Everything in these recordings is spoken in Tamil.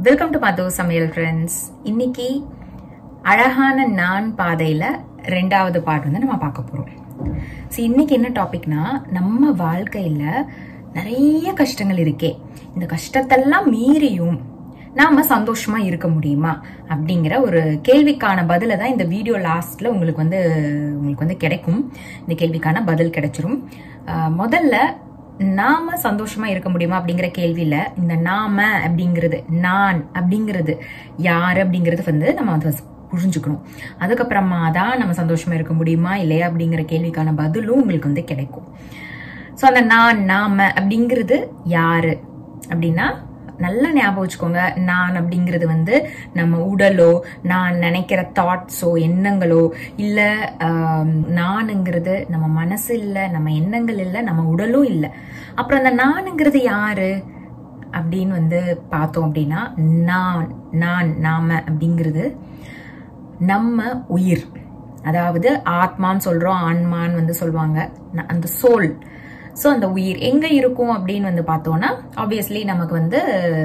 வெல்கம் டு மது சமையல் ஃப்ரெண்ட்ஸ். இன்னைக்கு அழகான நான் பாதையில 2வது பார்ட் வந்து நம்ம பார்க்க போறோம். இன்னைக்கு என்ன டாபிக்னா, நம்ம வாழ்க்கையில நிறைய கஷ்டங்கள் இருக்கே, இந்த கஷ்டத்தெல்லாம் மீறியும் நாம சந்தோஷமா இருக்க முடியுமா அப்படிங்கிற ஒரு கேள்விக்கான பதில தான் இந்த வீடியோ லாஸ்ட்ல உங்களுக்கு வந்து கிடைக்கும். இந்த கேள்விக்கான பதில் கிடைச்சிரும். முதல்ல நாம சந்தோஷமா இருக்க முடியுமா அப்படிங்கிற கேள்வியில இந்த நாம அப்படிங்கிறது, நான் அப்படிங்கிறது யாரு அப்படிங்கறது வந்து நம்ம வந்து புரிஞ்சுக்கணும். அதுக்கப்புறமா தான் நம்ம சந்தோஷமா இருக்க முடியுமா இல்லையா அப்படிங்கிற கேள்விக்கான பதிலும் உங்களுக்கு வந்து கிடைக்கும். சோ அந்த நாம அப்படிங்கிறது யாரு அப்படின்னா, நல்லா ஞாபகம் வச்சுக்கோங்க. நான் அப்படிங்கிறது வந்து நம்ம உடலோ, நான் நினைக்கிற தாட்ஸோ, எண்ணங்களோ இல்ல, நானுங்கிறது நம்ம மனசு இல்ல, நம்ம எண்ணங்கள் இல்ல, நம்ம உடலும் இல்ல. அப்புறம் அந்த நானுங்கிறது யாரு அப்படின்னு வந்து பார்த்தோம் அப்படின்னா, நாம அப்படிங்கிறது நம்ம உயிர், அதாவது ஆத்மான்னு சொல்றோம், ஆன்மான்னு வந்து சொல்லுவாங்க, அந்த சோல். சோ அந்த உயிர் எங்க இருக்கும் அப்படின்னு வந்து பார்த்தோம்னா, ஆப்வியஸ்லி நமக்கு வந்து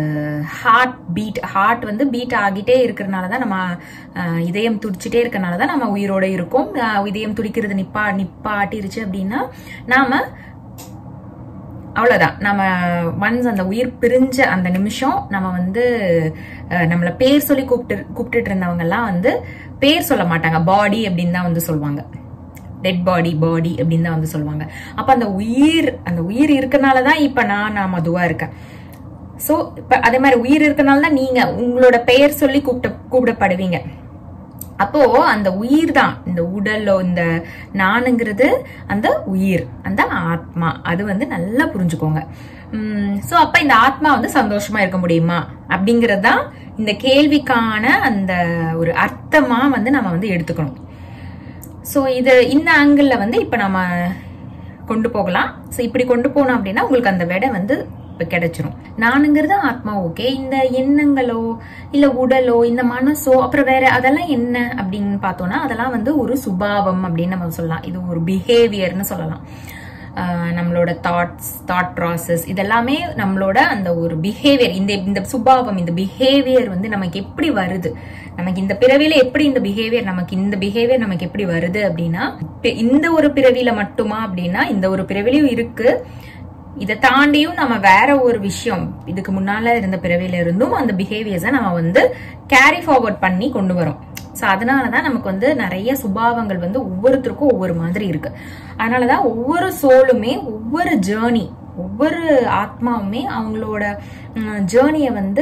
ஹார்ட் வந்து பீட் ஆகிட்டே இருக்கிறதுனாலதான், நம்ம இதயம் துடிச்சிட்டே இருக்கிறதுனாலதான் நம்ம உயிரோட இருக்கும். இதயம் துடிக்கிறது நிப்பாட்டிருச்சு அப்படின்னா நாம அவ்வளவுதான். நம்ம ஒன்ஸ் அந்த உயிர் பிரிஞ்ச அந்த நிமிஷம் நம்ம வந்து நம்மள பேர் சொல்லி கூப்பிட்டுட்டு இருந்தவங்க எல்லாம் வந்து பேர் சொல்ல மாட்டாங்க, பாடி அப்படின்னு தான் வந்து சொல்லுவாங்க. டெட் பாடி அப்படின்னு தான் வந்து சொல்லுவாங்க. அப்ப அந்த உயிர் இருக்கனாலதான் இப்ப நான் மதுவா இருக்கேன். சோ இப்ப அதே மாதிரி உயிர் இருக்கனாலதான் நீங்க உங்களோட பெயர் சொல்லி கூப்பிடப்படுவீங்க. அப்போ அந்த உயிர் தான், இந்த உடலோ இந்த நானுங்கிறது அந்த உயிர், அந்த ஆத்மா. அது வந்து நல்லா புரிஞ்சுக்கோங்க. சோ அப்ப இந்த ஆத்மா வந்து சந்தோஷமா இருக்க முடியுமா அப்படிங்கறது தான் இந்த கேள்விக்கான அந்த ஒரு அர்த்தமா வந்து நம்ம வந்து எடுத்துக்கணும். சோ இது இந்த ஆங்கிள் வந்து இப்ப நம்ம கொண்டு போகலாம். சோ இப்படி கொண்டு போனோம் அப்படின்னா உங்களுக்கு அந்த விடை வந்து கிடைச்சிரும். நானுங்கிறது ஆத்மா, ஓகே. இந்த எண்ணங்களோ இல்ல உடலோ இந்த மனசோ அப்புறம் வேற அதெல்லாம் என்ன அப்படின்னு பார்த்தோம்னா, அதெல்லாம் வந்து ஒரு சுபாவம் அப்படின்னு நம்ம சொல்லலாம். இது ஒரு பிஹேவியர்னு சொல்லலாம். நம்மளோட தாட் ப்ராசஸ் இதெல்லாமே நம்மளோட அந்த ஒரு பிஹேவியர், இந்த சுபாவம், இந்த பிஹேவியர் வந்து நமக்கு எப்படி வருது, நமக்கு இந்த பிறவியில எப்படி இந்த பிஹேவியர் நமக்கு எப்படி வருது அப்படின்னா, இந்த ஒரு பிறவியில மட்டுமா அப்படின்னா இந்த ஒரு பிறவிலையும் இருக்கு. இதை தாண்டியும் நம்ம வேற ஒரு விஷயம், இதுக்கு முன்னால இருந்த பிறவியில இருந்தும் அந்த பிஹேவியர்ஸை நம்ம வந்து கேரி ஃபார்வர்ட் பண்ணி கொண்டு வரோம். சோ அதனாலதான் நமக்கு வந்து நிறைய சுபாவங்கள் வந்து ஒவ்வொருத்தருக்கும் ஒவ்வொரு மாதிரி இருக்கு. அதனாலதான் ஒவ்வொரு சோலுமே, ஒவ்வொரு ஜேர்னி, ஒவ்வொரு ஆத்மாவுமே அவங்களோட ஜேர்னிய வந்து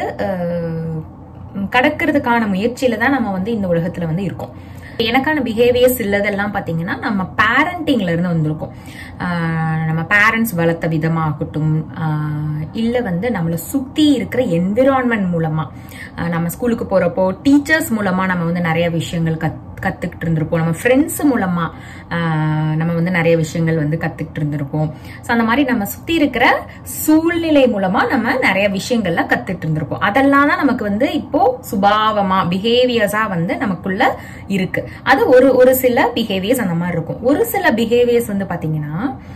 கடக்கிறதுக்கான முயற்சியில தான் நம்ம வந்து இந்த உலகத்துல வந்து இருக்கோம். எனக்கான பிஹேவியர்ஸ் இல்லதெல்லாம் பாத்தீங்கன்னா நம்ம பேரண்டிங்ல இருந்து வந்திருக்கோம். நம்ம பேரண்ட்ஸ் வளர்த்த விதமாகட்டும், இல்ல வந்து நம்மளை சுத்தி இருக்கிற என்விரான்மெண்ட் மூலமா, நம்ம ஸ்கூலுக்கு போறப்போ டீச்சர்ஸ் மூலமா நம்ம வந்து நிறைய விஷயங்கள் கத்துக்கிட்டு இருந்திருப்போம். நம்ம ஃப்ரெண்ட்ஸ் மூலமா நம்ம வந்து நிறைய விஷயங்கள் வந்து கத்துக்கிட்டு இருந்திருப்போம். சோ அந்த மாதிரி நம்ம சுத்தி இருக்கிற சூழ்நிலை மூலமா நம்ம நிறைய விஷயங்கள்லாம் கத்துட்டு இருந்திருப்போம். அதெல்லாம் தான் நமக்கு வந்து இப்போ சுபாவமா, பிஹேவியர்ஸா வந்து நமக்குள்ள இருக்கு. அது ஒரு சில பிஹேவியர்ஸ் அந்த மாதிரி இருக்கும். ஒரு சில பிஹேவியர்ஸ் வந்து பாத்தீங்கன்னா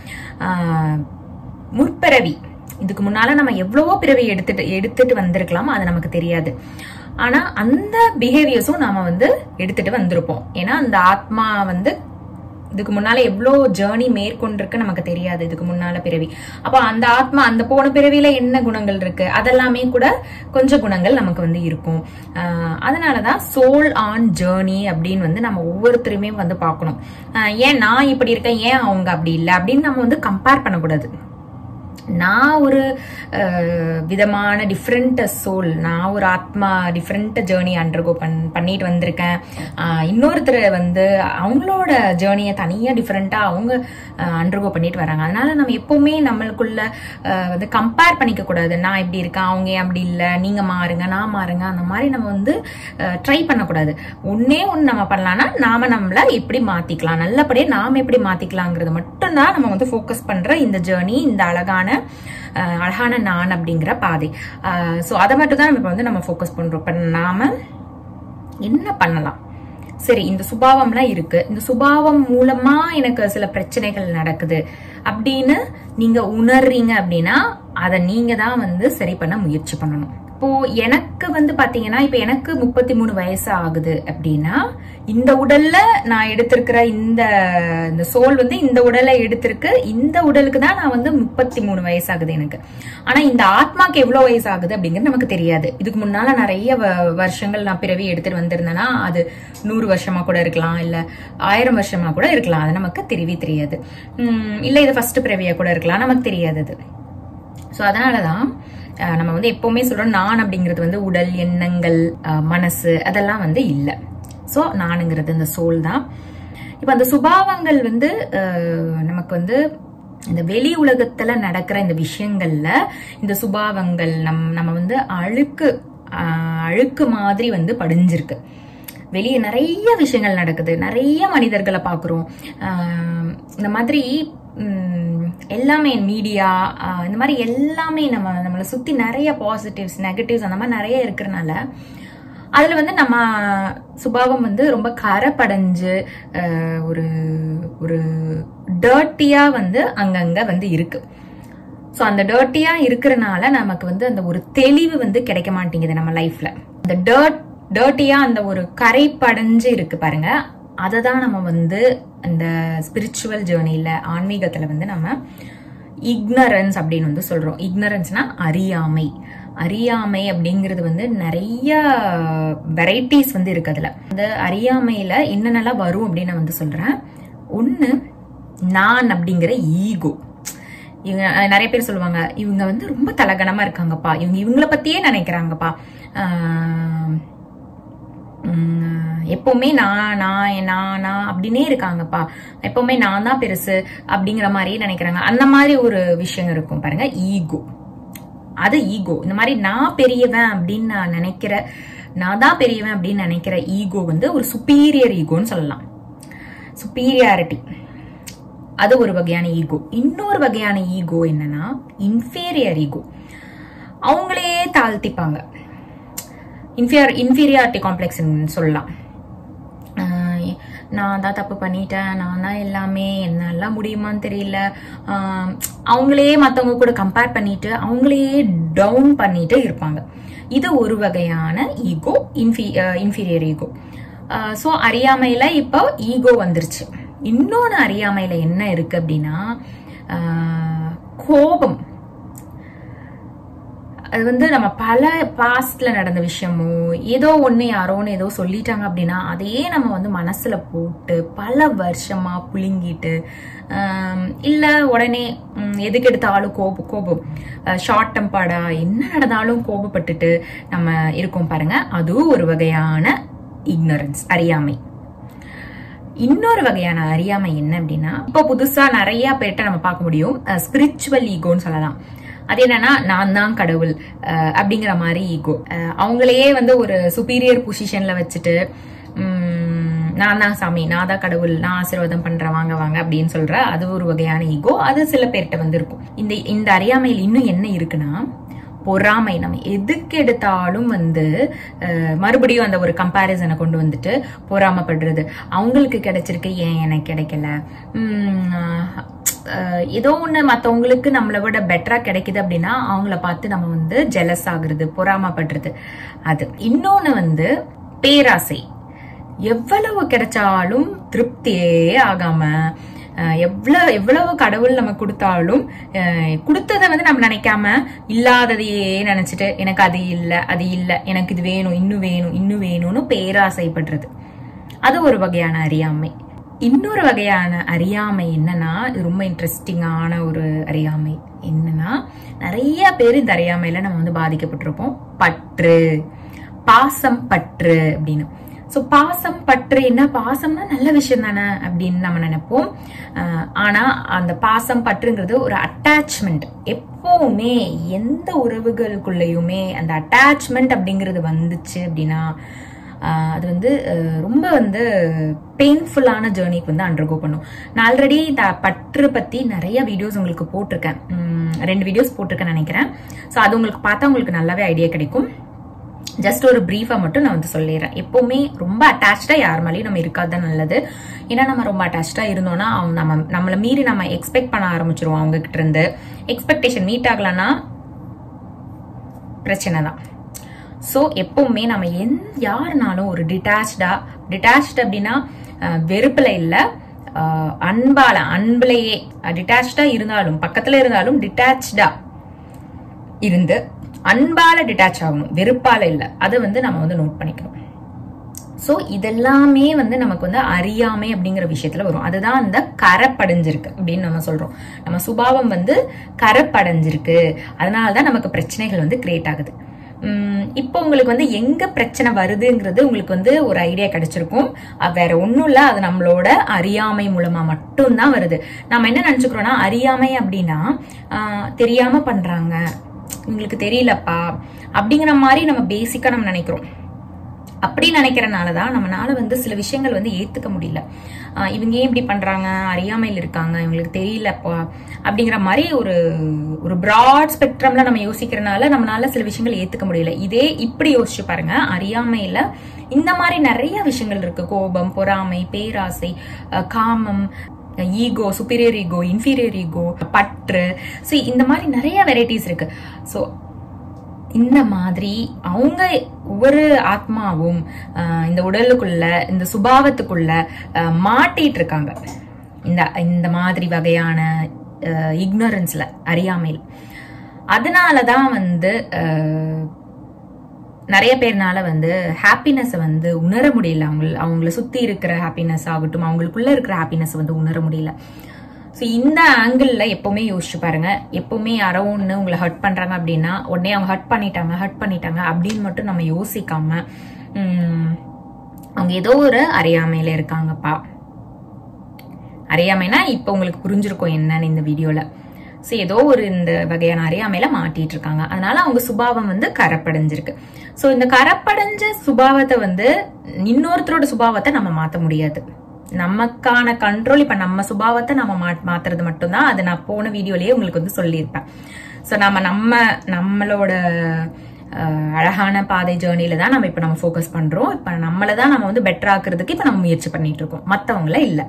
முற்பிறவி, இதுக்கு முன்னால நம்ம எவ்வளவோ பிறவி எடுத்துட்டு வந்திருக்கலாம், அது நமக்கு தெரியாது. ஆனா அந்த பிஹேவியர்ஸும் நாம வந்து எடுத்துட்டு வந்திருப்போம். ஏன்னா அந்த ஆத்மா வந்து இதுக்கு முன்னால எவ்வளவு ஜேர்னி மேற்கொண்டிருக்கு நமக்கு தெரியாது, இதுக்கு முன்னால பிறவி. அப்ப அந்த ஆத்மா அந்த போன பிறவியில என்ன குணங்கள் இருக்கு, அதெல்லாமே கூட கொஞ்சம் குணங்கள் நமக்கு வந்து இருக்கும். அதனாலதான் சோல் ஆன் ஜேர்னி அப்படின்னு வந்து நம்ம ஒவ்வொருத்தருமே வந்து பார்க்கணும். ஏன் நான் இப்படி இருக்கேன், ஏன் அவங்க அப்படி இல்லை அப்படின்னு நம்ம வந்து கம்பேர் பண்ணக்கூடாது. நான் ஒரு விதமான டிஃப்ரெண்ட் சோல், நான் ஒரு ஆத்மா டிஃப்ரெண்ட் ஜேர்னி அண்டர்கோ பண்ணிட்டு வந்திருக்கேன். இன்னொருத்தர் வந்து அவங்களோட ஜேர்னியை தனியா டிஃப்ரெண்டா அவங்க அண்டர்கோ பண்ணிட்டு வராங்க. அதனால நம்ம எப்பவுமே நம்மளுக்குள்ள வந்து கம்பேர் பண்ணிக்க கூடாது. நான் இப்படி இருக்கேன், அவங்க அப்படி இல்லை, நீங்க மாறுங்க, நான் மாறுங்க, அந்த மாதிரி நம்ம வந்து ட்ரை பண்ணக்கூடாது. ஒன்னே ஒன்னு நம்ம பண்ணலாம்னா, நாம நம்மள எப்படி மாத்திக்கலாம், நல்லபடியா நாம எப்படி மாத்திக்கலாங்கிறது மட்டும்தான் நம்ம வந்து ஃபோக்கஸ் பண்ற இந்த ஜேர்னி, இந்த அழகான நான் அப்படிங்கிற பாதை. சோ அதை மட்டும் தான் நம்ம ஃபோக்கஸ் பண்றோம். நாம என்ன பண்ணலாம், சரி இந்த சுபாவம்லாம் இருக்கு, இந்த சுபாவம் மூலமா எனக்கு சில பிரச்சனைகள் நடக்குது அப்படின்னு நீங்க உணர்றீங்க அப்படின்னா அதை நீங்க தான் வந்து சரி பண்ண முயற்சி பண்ணணும். அப்போ எனக்கு வந்து பாத்தீங்கன்னா இப்ப எனக்கு 33 வயசு ஆகுது அப்படின்னா இந்த உடல்ல நான் எடுத்திருக்கிற இந்த சோல் வந்து இந்த உடலை எடுத்திருக்கு, இந்த உடலுக்கு தான் நான் வந்து 33 வயசு ஆகுது எனக்கு. ஆனா இந்த ஆத்மாக்கு எவ்வளவு வயசு ஆகுது அப்படிங்கிறது நமக்கு தெரியாது. இதுக்கு முன்னால நிறைய வருஷங்கள் நான் பிறவி எடுத்துட்டு வந்திருந்தேன்னா அது 100 வருஷமா கூட இருக்கலாம், இல்ல 1000 வருஷமா கூட இருக்கலாம். அது நமக்கு தெரியவே தெரியாது. இல்ல இது ஃபர்ஸ்ட் பிறவியா கூட இருக்கலாம், நமக்கு தெரியாது அது. சோ அதனாலதான் நம்ம வந்து எப்பவுமே சொல்றோம் நான் அப்படிங்கிறது வந்து உடல், எண்ணங்கள், மனசு அதெல்லாம் வந்து இல்ல. சோ நானுங்கிறது இந்த சோல் தான். இப்ப அந்த சுபாவங்கள் வந்து நமக்கு வந்து இந்த வெளி உலகத்துல நடக்கிற இந்த விஷயங்கள்ல இந்த சுபாவங்கள் நம்ம வந்து அழுக்கு மாதிரி வந்து படிஞ்சிருக்கு. வெளியே நிறைய விஷயங்கள் நடக்குது, நிறைய மனிதர்களை பாக்குறோம். இந்த மாதிரி எல்லாமே மீடியா இந்த மாதிரி எல்லாமே நம்மளை சுத்தி நிறைய பாசிட்டிவ்ஸ், நெகட்டிவ்ஸ் அந்த மாதிரி நிறைய இருக்கிறனால அதுல வந்து நம்ம சுபாவம் வந்து ரொம்ப கரைப்படைஞ்சு ஒரு ஒரு டர்ட்டியா வந்து அங்கங்க வந்து இருக்கு. சோ அந்த டர்ட்டியா இருக்கிறனால நமக்கு வந்து அந்த ஒரு தெளிவு வந்து கிடைக்க மாட்டேங்குது நம்ம லைஃப்ல. அந்த டர்ட்டியா அந்த ஒரு கரை படைஞ்சு இருக்கு பாருங்க, அததான் நம்ம வந்து இந்த ஸ்பிரிச்சுவல் ஜேர்னில, ஆன்மீகத்துல வந்து நம்ம இக்னரன்ஸ் அப்படின்னு வந்து சொல்றோம். இக்னரன்ஸ்னா அறியாமை. அறியாமை அப்படிங்கிறது வந்து நிறைய வெரைட்டிஸ் வந்து இருக்கு. அதுல அந்த அறியாமையில என்னென்னலாம் வரும் அப்படின்னு நான் வந்து சொல்றேன். ஒண்ணு, நான் அப்படிங்கிற ஈகோ. இவங்க நிறைய பேர் சொல்லுவாங்க, இவங்க வந்து ரொம்ப தலகணமா இருக்காங்கப்பா, இவங்கள பத்தியே நினைக்கிறாங்கப்பா, எப்பவுமே நான் அப்படின்னே இருக்காங்கப்பா, எப்பவுமே நான் தான் பெருசு அப்படிங்கிற மாதிரி நினைக்கிறாங்க. அந்த மாதிரி ஒரு விஷயம் இருக்கும் பாருங்க, ஈகோ. அது ஈகோ. இந்த மாதிரி நான் பெரியவன் அப்படின்னு நான் நினைக்கிற, நான் தான் பெரியவன் அப்படின்னு நினைக்கிற ஈகோ வந்து ஒரு சுப்பீரியர் ஈகோன்னு சொல்லலாம். சுப்பீரியாரிட்டி அது ஒரு வகையான ஈகோ. இன்னொரு வகையான ஈகோ என்னன்னா இன்ஃபீரியர் ஈகோ. அவங்களே தாழ்த்திப்பாங்க. இன்ஃபீரியாரிட்டி காம்ப்ளெக்ஸ் சொல்லலாம். நான் தான் தப்பு பண்ணிட்டேன், நான் தான் எல்லாமே, என்னெல்லாம் முடியுமான்னு தெரியல, அவங்களே மற்றவங்க கூட கம்பேர் பண்ணிட்டு அவங்களே டவுன் பண்ணிட்டு இருப்பாங்க. இது ஒரு வகையான ஈகோ, இன்ஃபீரியர் ஈகோ. சோ அறியாமையில இப்போ ஈகோ வந்துருச்சு. இன்னொன்னு அறியாமையில என்ன இருக்கு அப்படின்னா கோபம். அது வந்து நம்ம பல பாஸ்ட்ல நடந்த விஷயமோ ஏதோ ஒண்ணு யாரோன்னு ஏதோ சொல்லிட்டாங்க அப்படின்னா அதையே நம்ம வந்து மனசுல போட்டு பல வருஷமா புழுங்கிட்டு, இல்ல உடனே எதுக்கு எடுத்தாலும் கோபம், ஷார்ட் டெம்பர்டா என்ன நடந்தாலும் கோபப்பட்டுட்டு நம்ம இருக்கோம் பாருங்க. அதுவும் ஒரு வகையான இக்னரன்ஸ், அறியாமை. இன்னொரு வகையான அறியாமை என்ன அப்படின்னா இப்போ புதுசா நிறைய பேர்ட்ட நம்ம பார்க்க முடியும், ஸ்பிரிச்சுவல் ஈகோன்னு சொல்லலாம். அது என்னன்னா நான் தான் கடவுள் அப்படிங்கிற மாதிரி ஈகோ. அவங்களையே வந்து ஒரு சுப்பீரியர் பொசிஷன்ல வச்சுட்டு நான் தான் சாமி, நான் தான் கடவுள், நான் ஆசீர்வாதம் பண்றேன், வாங்க வாங்க அப்படின்னு சொல்ற அது ஒரு வகையான ஈகோ. அது சில பேர்கிட்ட வந்து இருக்கும். இந்த அறியாமையில் இன்னும் என்ன இருக்குன்னா பொறாமை. நம்ம எதுக்கு எடுத்தாலும் வந்து மறுபடியும் அந்த ஒரு கம்பேரிசனை கொண்டு வந்துட்டு பொறாமைப்படுறது. அவங்களுக்கு கிடைச்சிருக்கு, ஏன் எனக்கு கிடைக்கல, ஏதோ ஒண்ணு மத்தவங்களுக்கு நம்மளை விட பெட்டரா கிடைக்குது அப்படின்னா அவங்கள பார்த்து நம்ம வந்து ஜெலஸ் ஆகுறது, பொறாமைப்படுறது. அது இன்னொன்னு வந்து பேராசை. எவ்வளவு கிடைச்சாலும் திருப்தியே ஆகாம, எவ்வளவு கடவுள் நம்ம கொடுத்தாலும் கொடுத்ததை வந்து நம்ம நினைக்காம இல்லாததையே நினைச்சிட்டு எனக்கு அது இல்ல, எனக்கு இது வேணும், இன்னும் வேணும்னு பேராசைப்படுறது. அது ஒரு வகையான அறியாமை. இன்னொரு வகையான அறியாமை என்னன்னா, இது ரொம்ப இன்ட்ரெஸ்டிங்கான ஒரு அறியாமை. என்னன்னா நிறைய பேர் இந்த அறியாமையில நம்ம வந்து பாதிக்கப்பட்டிருப்போம். பற்று, பாசம் பற்று அப்படின்னு. சோ பாசம் பற்று என்ன, பாசம்னா நல்ல விஷயம் தானே அப்படின்னு நம்ம நினைப்போம். ஆனா அந்த பாசம் பற்றுங்கிறது ஒரு அட்டாச்மெண்ட். எப்பவுமே எந்த உறவுகளுக்குள்ளயுமே அந்த அட்டாச்மெண்ட் அப்படிங்கிறது வந்துச்சு அப்படின்னா அது வந்து ரொம்ப வந்து பெயின்ஃபுல்லான ஜேர்னிக்கு வந்து அண்டர்கோ பண்ணும். நான் ஆல்ரெடி இந்த பற்று பத்தி நிறைய வீடியோஸ் உங்களுக்கு போட்டிருக்கேன், 2 வீடியோஸ் போட்டிருக்கேன் நினைக்கிறேன். ஸோ அது உங்களுக்கு பார்த்தா உங்களுக்கு நல்லாவே ஐடியா கிடைக்கும். ஜஸ்ட் ஒரு பிரீஃபா மட்டும் நான் வந்து சொல்லிடுறேன். எப்பவுமே ரொம்ப அட்டாச்சா யார் மேலேயும் நம்ம இருக்காதுதான் நல்லது. ஏன்னா நம்ம ரொம்ப அட்டாச்சா இருந்தோம்னா அவங்க நம்மளை மீறி நம்ம எக்ஸ்பெக்ட் பண்ண ஆரம்பிச்சிருவோம். அவங்க கிட்ட இருந்து எக்ஸ்பெக்டேஷன் மீட் ஆகலன்னா பிரச்சனை தான். ஸோ எப்பவுமே நம்ம யாருனாலும் ஒரு டிட்டாச்ட் அப்படின்னா வெறுப்புல இல்ல, அன்புலையே டிட்டாச்சா இருந்தாலும், பக்கத்துல இருந்தாலும் டிட்டாச்சா இருந்து அன்பால டிட்டாச் ஆகணும், வெறுப்பால இல்ல. அதை நம்ம நோட் பண்ணிக்கணும். சோ இதெல்லாமே நமக்கு அறியாமை அப்படிங்கிற விஷயத்துல வரும். அதுதான் அந்த கரைப்படைஞ்சிருக்கு அப்படின்னு நம்ம சொல்றோம். நம்ம சுபாவம் கரைப்படைஞ்சிருக்கு, அதனாலதான் நமக்கு பிரச்சனைகள் கிரியேட் ஆகுது. இப்போ உங்களுக்கு எங்க பிரச்சனை வருதுங்கிறது உங்களுக்கு ஒரு ஐடியா கிடைச்சிருக்கும். வேற ஒண்ணும் இல்ல, அது நம்மளோட அறியாமை மூலமா மட்டும்தான் வருது. நம்ம என்ன நினைச்சுக்கிறோம்னா, அறியாமை அப்படின்னா தெரியாம பண்றாங்க, உங்களுக்கு தெரியலப்பா அப்படிங்கிற மாதிரி நம்ம பேசிக்கா நம்ம நினைக்கிறோம். அப்படி நினைக்கிறனாலதான் நம்மளால சில விஷயங்கள் ஏத்துக்க முடியல. இவங்க ஏன் இப்படி பண்றாங்க, அறியாமையில் இருக்காங்க, இவங்களுக்கு தெரியலப்பா அப்படிங்கிற மாதிரி ஒரு பிராட் ஸ்பெக்ட்ரம்ல நம்ம யோசிக்கிறனால நம்மளால சில விஷயங்கள் ஏத்துக்க முடியல. இதே இப்படி யோசிச்சு பாருங்க, அறியாமையில இந்த மாதிரி நிறைய விஷயங்கள் இருக்கு. கோபம், பொறாமை, பேராசை, காமம், ego, superior ego, inferior ego, பற்று, இந்த மாதிரி நிறைய வெரைட்டிஸ் இருக்கு. சோ இந்த மாதிரி அவங்க ஒவ்வொரு ஆத்மாவும் இந்த உடலுக்குள்ள, இந்த சுபாவத்துக்குள்ள மாட்டிட்டு இருக்காங்க. இந்த மாதிரி வகையான இக்னோரன்ஸ்ல, அறியாமையில். அதனாலதான் நிறைய பேர்னால ஹாப்பினஸ் உணர முடியல. அவங்கள சுத்தி இருக்கிற ஹாப்பினஸ் ஆகட்டும், அவங்களுக்குள்ள இருக்கிற ஹாப்பினஸ் உணர முடியல. ஸோ இந்த ஆங்கிள் எப்பவுமே யோசிச்சு பாருங்க. எப்பவுமே யாரோ ஒன்று உங்களை ஹர்ட் பண்றாங்க அப்படின்னா உடனே அவங்க ஹர்ட் பண்ணிட்டாங்க அப்படின்னு மட்டும் நம்ம யோசிக்காம, அவங்க ஏதோ ஒரு அறியாமையில இருக்காங்கப்பா. அறியாமைனா இப்ப உங்களுக்கு புரிஞ்சிருக்கும் என்னன்னு இந்த வீடியோல. ஸோ ஏதோ ஒரு இந்த வகையான அறியாமையில மாட்டிட்டு இருக்காங்க. அதனால அவங்க சுபாவம் கரைப்படைஞ்சிருக்கு. ஸோ இந்த கரைப்படைஞ்ச சுபாவத்தை இன்னொருத்தரோட சுபாவத்தை நம்ம மாத்த முடியாது. நமக்கான கண்ட்ரோல் இப்ப நம்ம சுபாவத்தை நம்ம மாத்துறது மட்டும்தான். அது நான் போன வீடியோலயே உங்களுக்கு சொல்லியிருப்பேன். சோ நம்மளோட அழகான பாதை ஜேர்னில தான் நம்ம இப்ப ஃபோக்கஸ் பண்றோம். இப்ப நம்மளதான் நம்ம பெட்டர் ஆக்குறதுக்கு இப்ப நம்ம முயற்சி பண்ணிட்டு இருக்கோம், மத்தவங்கள இல்ல.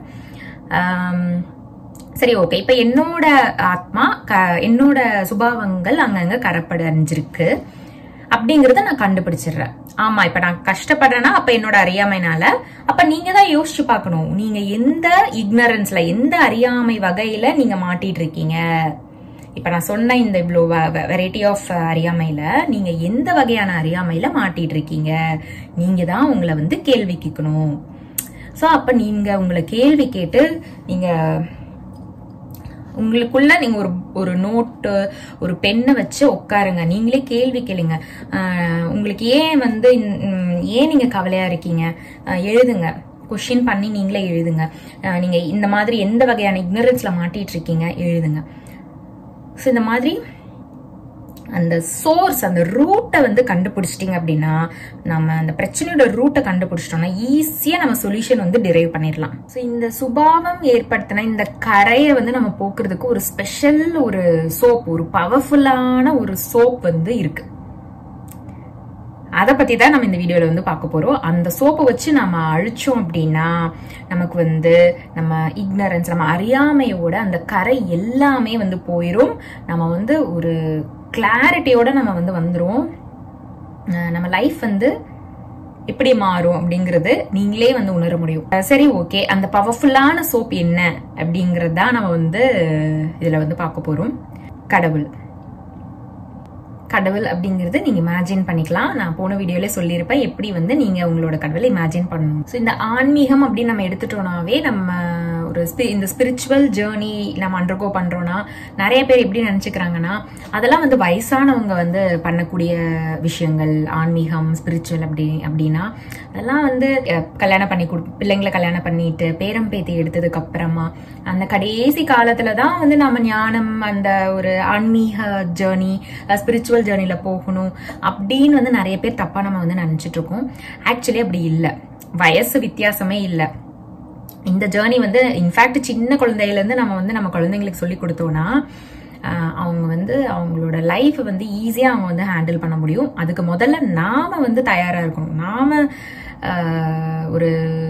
சரி, ஓகே. இப்ப என்னோட ஆத்மா, என்னோட சுபாவங்கள் அங்கங்க கரைப்படைஞ்சிருக்கு அப்படிங்கறத நான் கண்டுபிடிச்சிடுறேன். ஆமா, இப்ப நான் கஷ்டப்படுறேன்னா அப்ப என்னோட அறியாமைனால. அப்ப நீங்க தான் யோசிச்சு பார்க்கணும், நீங்க எந்த இக்னரன்ஸ்ல, எந்த அறியாமை வகையில நீங்க மாட்டிட்டு இருக்கீங்க. இப்ப நான் சொன்ன இந்த இவ்வளோ வெரைட்டி ஆஃப் அறியாமையில நீங்க எந்த வகையான அறியாமையில மாட்டிட்டு இருக்கீங்க, நீங்க தான் உங்களை கேள்வி கேட்கணும். சோ அப்ப நீங்க உங்களை கேள்வி கேட்டு நீங்க உங்களுக்குள்ள நீங்க ஒரு நோட்டு, ஒரு பெண்ணை வச்சு உட்காருங்க. நீங்களே கேள்வி கேளுங்க. உங்களுக்கு ஏன் நீங்க கவலையா இருக்கீங்க, எழுதுங்க. கொஸ்டின் பண்ணி நீங்களே எழுதுங்க. நீங்க இந்த மாதிரி எந்த வகையான இக்னரன்ஸ்ல மாட்டிட்டு இருக்கீங்க, எழுதுங்க. சோ இந்த மாதிரி அந்த சோர்ஸ், அந்த ரூட்டை கண்டுபிடிச்சிட்டீங்க அப்படின்னா, நம்ம அந்த பிரச்சனையோட ரூட்டை கண்டுபிடிச்சிட்டோம்னா ஈஸியா நம்ம சொல்யூஷன் டிரைவ் பண்ணிடலாம். சோ இந்த சுபாவம் ஏற்படுத்தின இந்த கரையை நம்ம போக்குறதுக்கு ஒரு ஸ்பெஷல் ஒரு சோப், ஒரு பவர்ஃபுல்லான ஒரு சோப் இருக்கு. அதை பத்தி தான் நம்ம இந்த வீடியோல பார்க்க போறோம். அந்த சோப்பை வச்சு நம்ம அழிச்சோம் அப்படின்னா நமக்கு நம்ம இக்னரன்ஸ், நம்ம அறியாமையோட அந்த கரை எல்லாமே போயிரும். நம்ம ஒரு கிளாரிட்டியோட நம்ம வந்துருவோம். நம்ம லைஃப் எப்படி மாறும் அப்படிங்கறது நீங்களே உணர முடியும். சரி, ஓகே. அந்த பவர்ஃபுல்லான சோப் என்ன அப்படிங்கறது தான் நம்ம இதுல பார்க்க போறோம். கடவுள் அப்படிங்கறது நீங்க இமேஜின் பண்ணிக்கலாம். நான் போன வீடியோல சொல்லியிருப்பேன் எப்படி நீங்க உங்களோட கடவுளை இமேஜின் பண்ணணும். சோ இந்த ஆன்மீகம் அப்படின்னு நம்ம எடுத்துட்டோம்னாவே, நம்ம இந்த ஸ்பிரிச்சுவல் ஜேர்னி நம்ம அண்டர்கோ பண்றோம்னா, நிறைய பேர் எப்படி நினைச்சுக்கிறாங்கன்னா, அதெல்லாம் வயசானவங்க பண்ணக்கூடிய விஷயங்கள். ஆன்மீகம், ஸ்பிரிச்சுவல் அப்படின்னா அதெல்லாம் கல்யாணம் பண்ணி பிள்ளைங்களை கல்யாணம் பண்ணிட்டு பேரம் பேத்தி எடுத்ததுக்கு அப்புறமா அந்த கடைசி காலத்துலதான் நம்ம ஞானம், அந்த ஒரு ஆன்மீக ஜேர்னி, ஸ்பிரிச்சுவல் ஜேர்னில போகணும் அப்படின்னு நிறைய பேர் தப்பா நம்ம நினைச்சிட்டு இருக்கோம். ஆக்சுவலி அப்படி இல்ல. வயசு வித்தியாசமே இல்ல. இந்த ஜேர்னி இன்ஃபேக்ட் சின்ன குழந்தையில இருந்து நம்ம குழந்தைங்களுக்கு சொல்லி கொடுத்தோம்னா அவங்க அவங்களோட லைஃப் ஈஸியா அவங்க ஹேண்டில் பண்ண முடியும். அதுக்கு முதல்ல நாம தயாரா இருக்கணும். நாம ஒரு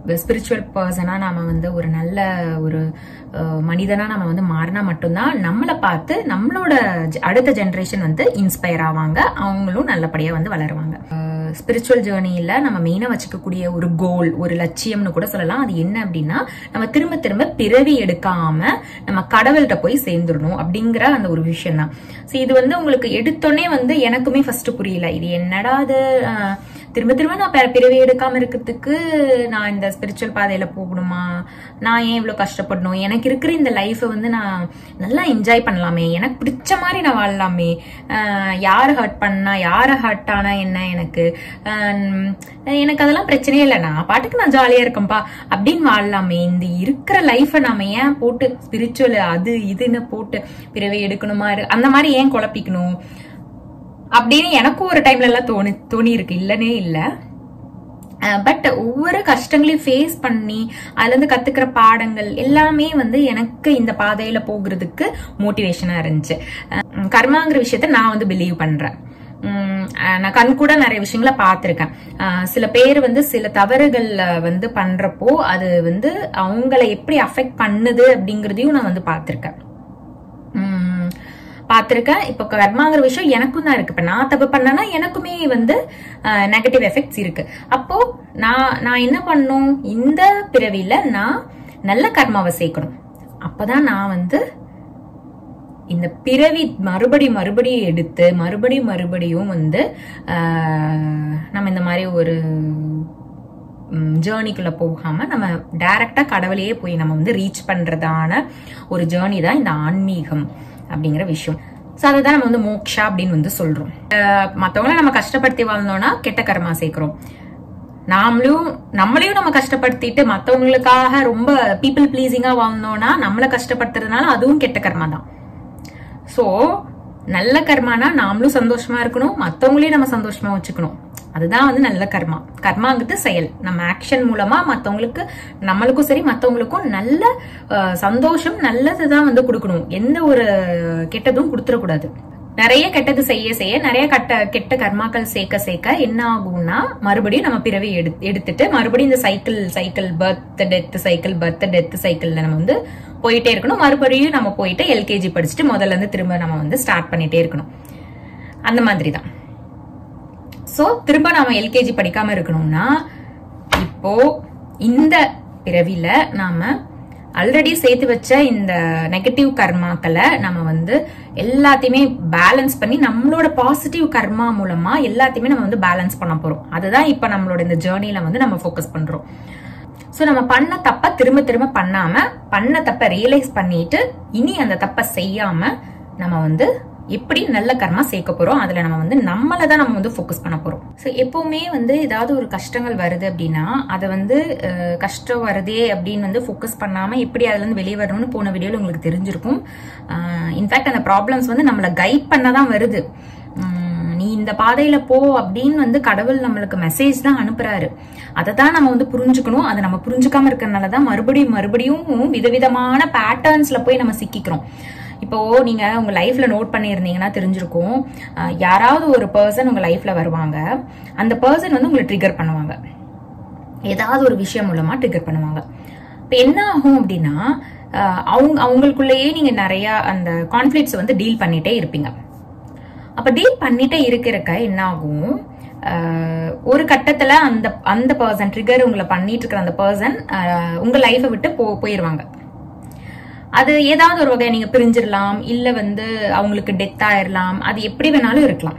ஸ்பிரிச்சுவல் பர்சனா நாம வந்து ஒரு நல்ல ஒரு மனிதனா நம்ம வந்து மாறினா மட்டும்தான் நம்மளை பார்த்து நம்மளோட அடுத்த ஜெனரேஷன் வந்து இன்ஸ்பயர் ஆவாங்க, அவங்களும் நல்லபடியா வந்து வளருவாங்க. ஸ்பிரிச்சுவல் ஜேர்னியில நம்ம மெயினா வச்சுக்கக்கூடிய ஒரு கோல், ஒரு லட்சியம்னு கூட சொல்லலாம். அது என்ன அப்படின்னா, நம்ம திரும்ப திரும்ப பிறவி எடுக்காம நம்ம கடவுள்கிட்ட போய் சேர்ந்துடணும் அப்படிங்கிற அந்த ஒரு விஷயம் தான். இது வந்து உங்களுக்கு எடுத்தோடனே வந்து எனக்குமே ஃபர்ஸ்ட் புரியல, இது என்னடா அது திரும்ப திரும்ப நான் பிறவி எடுக்காம இருக்கிறதுக்கு நான் இந்த ஸ்பிரிச்சுவல் பாதையில போகணுமா, நான் ஏன் இவ்வளவு கஷ்டப்படணும், எனக்கு இருக்கிற இந்த லைஃபை வந்து நான் நல்லா என்ஜாய் பண்ணலாமே, எனக்கு பிடிச்ச மாதிரி நான் வாழலாமே, யாரை ஹர்ட் பண்ணா யாரை ஹர்ட் ஆனா என்ன, எனக்கு அதெல்லாம் பிரச்சனையே இல்லை, நான் பாட்டுக்கு நான் ஜாலியா இருக்கேன்ப்பா அப்படின்னு வாழலாமே, இந்த இருக்கிற லைஃபை நாம ஏன் போட்டு ஸ்பிரிச்சுவல் அது இதுன்னு போட்டு பிறவி எடுக்கணுமா, அந்த மாதிரி ஏன் குழப்பிக்கணும் அப்படின்னு எனக்கும் ஒரு டைம்ல எல்லாம் தோணி இருக்கு, இல்லனே இல்ல. பட் ஒவ்வொரு கஷ்டங்களையும் ஃபேஸ் பண்ணி அதுல இருந்து கத்துக்கிற பாடங்கள் எல்லாமே வந்து எனக்கு இந்த பாதையில போகிறதுக்கு மோட்டிவேஷனா இருந்துச்சு. கர்மாங்கிற விஷயத்த நான் வந்து பிலீவ் பண்றேன். நான் கண் கூட நிறைய விஷயங்களை பார்த்திருக்கேன். சில பேர் வந்து சில தவறுகள் வந்து பண்றப்போ அது வந்து அவங்களை எப்படி அஃபெக்ட் பண்ணுது அப்படிங்கறதையும் நான் வந்து பார்த்திருக்கேன். இப்ப கர்மாங்கிற விஷயம் எனக்கும் தான் இருக்கு. இப்ப நான் தப்பு பண்ணனா எனக்குமே வந்து நெகட்டிவ் எஃபெக்ட்ஸ் இருக்கு. அப்போ நான் என்ன பண்ணும், இந்த பிறவில நான் நல்ல கர்மாவை சேர்க்கணும். அப்பதான் நான் வந்து இந்த பிறவி மறுபடியும் எடுத்து மறுபடியும் வந்து நம்ம இந்த மாதிரி ஒரு ஜேர்னிக்குள்ள போகாம நம்ம டைரக்டா கடவுளையே போய் நம்ம வந்து ரீச் பண்றதான ஒரு ஜேர்னி தான் இந்த ஆன்மீகம் அப்படிங்கிற விஷயம். அதான் நம்ம வந்து மோக்ஷா அப்படின்னு வந்து சொல்றோம். மத்தவங்கள நம்ம கஷ்டப்படுத்தி வாழ்ந்தோம்னா கெட்ட கர்மா சேர்க்கிறோம். நம்மளையும் நம்ம கஷ்டப்படுத்திட்டு மத்தவங்களுக்காக ரொம்ப பீப்புள் பிளீசிங்கா வாழ்ந்தோம்னா நம்மள கஷ்டப்படுத்துறதுனால அதுவும் கெட்ட கர்மா தான். சோ நல்ல கர்மானா நாமளும் சந்தோஷமா இருக்கணும், மத்தவங்களையும் நம்ம சந்தோஷமா வச்சுக்கணும். அதுதான் வந்து நல்ல கர்மா. கர்மாங்கிறது செயல். நம்ம ஆக்ஷன் மூலமா மத்தவங்களுக்கு, நம்மளுக்கும் சரி மத்தவங்களுக்கும் நல்ல சந்தோஷம் நல்லதுதான் வந்து கொடுக்கணும். எந்த ஒரு கெட்டதும் கொடுத்துடக்கூடாது. நிறைய கெட்டது செய்ய நிறைய கெட்ட கர்மாக்கள் சேர்க்க என்ன ஆகும்னா மறுபடியும் நம்ம பிறவி எடுத்துட்டு மறுபடியும் இந்த சைக்கிள் பர்த் டெத் சைக்கிள்ல நம்ம வந்து போயிட்டே இருக்கணும். மறுபடியும் நம்ம போயிட்டு எல்கேஜி படிச்சுட்டு முதல்ல இருந்து திரும்ப நம்ம வந்து ஸ்டார்ட் பண்ணிட்டே இருக்கணும். அந்த மாதிரி தான். சோ திரும்ப நாம எல்கேஜி படிக்காம இருக்கணும்னா இப்போ இந்த பிறவில நாம ஆல்ரெடி சேர்த்து வச்ச இந்த நெகட்டிவ் கர்மாக்களை நம்ம வந்து எல்லாத்தையுமே பேலன்ஸ் பண்ணி நம்மளோட பாசிட்டிவ் கர்மா மூலமா எல்லாத்தையுமே நம்ம வந்து பேலன்ஸ் பண்ண போறோம். அதுதான் இப்ப நம்மளோட இந்த ஜேர்னில வந்து நம்ம ஃபோக்கஸ் பண்றோம். சோ நம்ம பண்ண தப்ப திரும்ப பண்ணாம பண்ண தப்ப ரியலைஸ் பண்ணிட்டு இனி அந்த தப்ப செய்யாம நம்ம வந்து எப்படி நல்ல கர்மா சேர்க்க போறோம், அதுல நம்ம வந்து நம்மளதான் நம்ம வந்து ஃபோக்கஸ் பண்ண போறோம். சோ எப்பவுமே வந்து ஏதாவது ஒரு கஷ்டங்கள் வருது அப்படின்னா அதை வந்து கஷ்டம் வருதே அப்படின்னு வந்து ஃபோக்கஸ் பண்ணாம எப்படி அதுல இருந்து வெளியே வரணும்னு போன வீடியோல உங்களுக்கு தெரிஞ்சிருக்கும். இன்ஃபேக்ட் அந்த ப்ராப்ளம்ஸ் வந்து நம்மள கைட் பண்ணதான் வருது. நீ இந்த பாதையில போ அப்படின்னு வந்து கடவுள் நம்மளுக்கு மெசேஜ் தான் அனுப்புறாரு. அதை தான் நம்ம வந்து புரிஞ்சுக்கணும். அதை நம்ம புரிஞ்சுக்காம இருக்கறனாலதான் மறுபடியும் விதவிதமான பேட்டர்ன்ஸ்ல போய் நம்ம சிக்கிக்கிறோம். இப்போ நீங்க உங்க லைஃப்ல நோட் பண்ணிருந்தீங்கன்னா தெரிஞ்சிருக்கும், யாராவது ஒரு பர்சன் உங்க லைஃப்ல வருவாங்க. அந்த பர்சன் வந்து உங்களை ட்ரிகர் பண்ணுவாங்க, ஏதாவது ஒரு விஷயம் மூலமா ட்ரிகர் பண்ணுவாங்க. இப்ப என்ன ஆகும் அப்படின்னா அவங்களுக்குள்ளேயே நீங்க நிறைய அந்த கான்ஃபிளிக்ட்ஸ் வந்து டீல் பண்ணிட்டே இருப்பீங்க. அப்ப டீல் பண்ணிட்டே இருக்க என்ன ஆகும், ஒரு கட்டத்துல அந்த பர்சன் ட்ரிகர் உங்களை பண்ணிட்டு இருக்கிற அந்த பர்சன் உங்க லைஃபை விட்டு போயிருவாங்க. அது ஏதாவது ஒரு வகையை நீங்க பிரிஞ்சிடலாம், இல்ல வந்து அவங்களுக்கு டெத் ஆயிரலாம், அது எப்படி வேணாலும் இருக்கலாம்.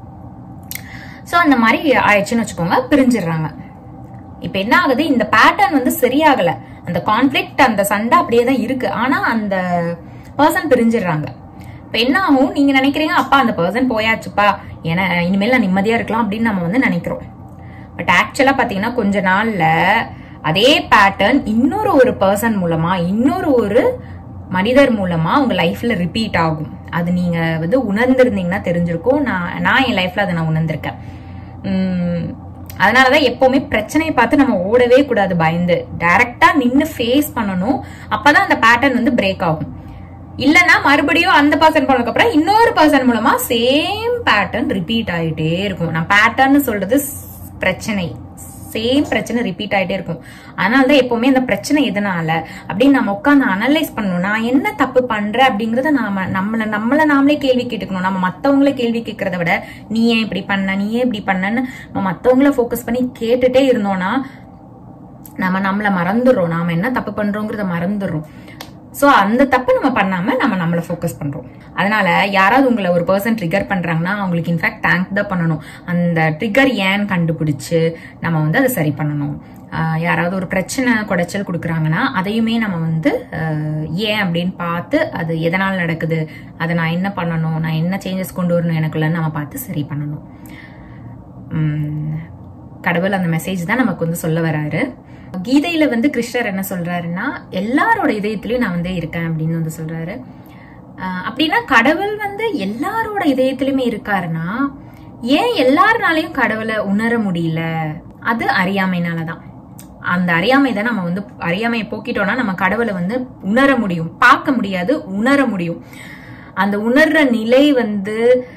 சோ அந்த மாதிரி ஆயிடுச்சுன்னு வச்சுக்கோங்க, பிரிஞ்சிடுறாங்க. இப்ப என்ன ஆகுது, இந்த பேட்டர்ன் வந்து சரியாகல, அந்த கான்ஃபிளிக்ட் அந்த சண்டை அப்படியே தான் இருக்கு, ஆனா அந்த பர்சன் பிரிஞ்சிடுறாங்க. இப்ப என்ன ஆகும், நீங்க நினைக்கிறீங்க அப்பா அந்த பர்சன் போயாச்சுப்பா, ஏன்னா இனிமேல் நான் நிம்மதியா இருக்கலாம் அப்படின்னு நம்ம வந்து நினைக்கிறோம். பட் ஆக்சுவலா பாத்தீங்கன்னா கொஞ்ச நாள்ல அதே பேட்டர்ன் இன்னொரு ஒரு பர்சன் மூலமா, இன்னொரு ஒரு மனிதர் மூலமா உங்க லைஃப்ல ரிப்பீட் ஆகும். அது நீங்க வந்து உணர்ந்திருந்தீங்கன்னா தெரிஞ்சிருக்கும். நான் என் லைஃப்ல அதை நான் உணர்ந்திருக்கேன். அதனாலதான் எப்பவுமே பிரச்சனையை பார்த்து நம்ம ஓடவே கூடாது, பயந்து டைரக்டா நின்னு ஃபேஸ் பண்ணணும். அப்பதான் அந்த பேட்டர்ன் வந்து பிரேக் ஆகும். இல்லன்னா மறுபடியும் அந்த பர்சன் போனதுக்கு அப்புறம் இன்னொரு பர்சன் மூலமா சேம் பேட்டர்ன் ரிப்பீட் ஆகிட்டே இருக்கும். நான் பேட்டர்ன் சொல்றது பிரச்சனை, சேம் பிரச்சனை ரிப்பீட் ஆயிட்டே இருக்கும். அதனாலதான் எப்பவுமே இந்த பிரச்சனை எதனால அப்படின்னு நம்ம உட்காந்து அனலைஸ் பண்ணணும். நான் என்ன தப்பு பண்றேன் அப்படிங்கறத நம்மள நாமளே கேள்வி கேட்டுக்கணும். நம்ம மத்தவங்கள கேள்வி கேட்கறத விட நீ ஏன் இப்படி பண்ண, நீ ஏன் இப்படி பண்ணன்னு நம்ம மத்தவங்கள போக்கஸ் பண்ணி கேட்டுட்டே இருந்தோம்னா நம்மள மறந்துடுறோம். நாம என்ன தப்பு பண்றோங்கிறத மறந்துடுறோம். சோ அந்த தப்பு நம்ம பண்ணாம நம்மள ஃபோக்கஸ் பண்றோம். அதனால யாராவது உங்களை ஒரு பர்சன் ட்ரிகர் பண்றாங்கன்னா அவங்களுக்கு இன்ஃபேக்ட் தேங்க் தான் பண்ணணும். அந்த ட்ரிகர் ஏன்னு கண்டுபிடிச்சு நம்ம வந்து அதை சரி பண்ணணும். யாராவது ஒரு பிரச்சனை குடைச்சல் கொடுக்குறாங்கன்னா அதையுமே நம்ம வந்து ஏன் அப்படின்னு பார்த்து அது எதனால் நடக்குது, அதை நான் என்ன பண்ணணும், நான் என்ன சேஞ்சஸ் கொண்டு வரணும் எனக்குள்ளன்னு நம்ம பார்த்து சரி பண்ணணும். கடவுள் அந்த மெசேஜ் தான் நமக்கு வந்து சொல்ல வராரு. கீதையில வந்து கிருஷ்ணர் என்ன சொல்றாருன்னா எல்லாரோட இதயத்திலயும் நான் வந்து இருக்கேன் அப்படின்னு வந்து சொல்றாரு. அப்படின்னா கடவுள் வந்து எல்லாரோட இதயத்திலுமே இருக்காருன்னா ஏன் எல்லாருனாலையும் கடவுளை உணர முடியல? அது அறியாமைனாலதான். அந்த அறியாமை தான் நம்ம வந்து அறியாமையை போக்கிட்டோம்னா நம்ம கடவுளை வந்து உணர முடியும். பார்க்க முடியாது, உணர முடியும். அந்த உணர்ற நிலை வந்து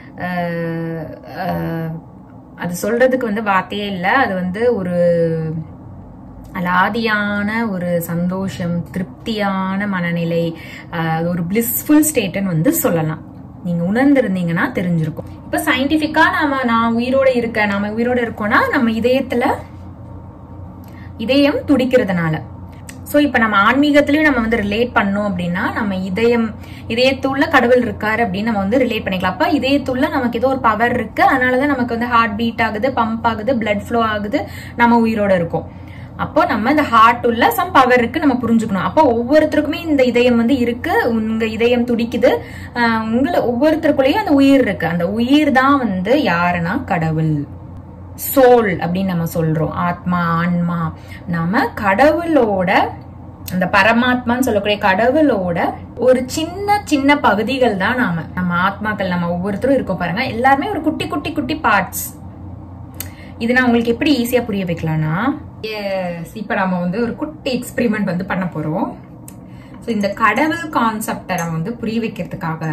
அது சொல்றதுக்கு வந்து வார்த்தையே இல்லை. அது வந்து ஒரு அலாதியான ஒரு சந்தோஷம், திருப்தியான மனநிலை, ஒரு பிளிஸ்ஃபுல் ஸ்டேட்னு வந்து சொல்லலாம். நீங்க உணர்ந்திருந்தீங்கன்னா தெரிஞ்சிருக்கும். இப்ப சயின்டிபிக்கா நான் உயிரோட இருக்கேன், நாம உயிரோட இருக்கோம்னா நம்ம இதயம் துடிக்கிறதுனால. சோ இப்ப நம்ம ஆன்மீகத்திலயும் நம்ம வந்து ரிலேட் பண்ணோம் அப்படின்னா நம்ம இதயத்துள்ள கடவுள் இருக்காரு அப்படின்னு நம்ம வந்து ரிலேட் பண்ணிக்கலாம். அப்ப இதயத்துள்ள நமக்கு ஏதோ ஒரு பவர் இருக்கு, அதனாலதான் நமக்கு வந்து ஹார்ட் பீட் ஆகுது, பம்ப் ஆகுது, பிளட் ஃப்ளோ ஆகுது, நம்ம உயிரோட இருக்கோம். அப்போ நம்ம இந்த ஹார்ட் உள்ள சம் பவர் இருக்கு நம்ம புரிஞ்சுக்கணும். அப்போ ஒவ்வொருத்தருக்குமே இந்த இதயம் வந்து இருக்கு, உங்க இதயம் துடிக்குது, ஒவ்வொருத்தருக்குள்ளேயும் அந்த உயிர் இருக்கு. அந்த உயிர் தான் வந்து யாருன்னா கடவுள், சோல் அப்படின்னு நம்ம சொல்றோம். ஆத்மா, ஆன்மா. நாம கடவுளோட அந்த பரமாத்மான்னு சொல்லக்கூடிய கடவுளோட ஒரு சின்ன சின்ன பகுதிகள் தான் நம்ம ஆத்மாக்கள். நம்ம ஒவ்வொருத்தரும் இருக்கோம் பாருங்க, எல்லாருமே ஒரு குட்டி குட்டி குட்டி பார்ட்ஸ். இது நான் உங்களுக்கு எப்படி ஈஸியா புரிய வைக்கலாம்னா, இப்ப நம்ம வந்து ஒரு குட்டி எக்ஸ்பெரிமெண்ட் வந்து பண்ண போறோம். இந்த கடவுள் கான்செப்டை நம்ம வந்து புரிய வைக்கிறதுக்காக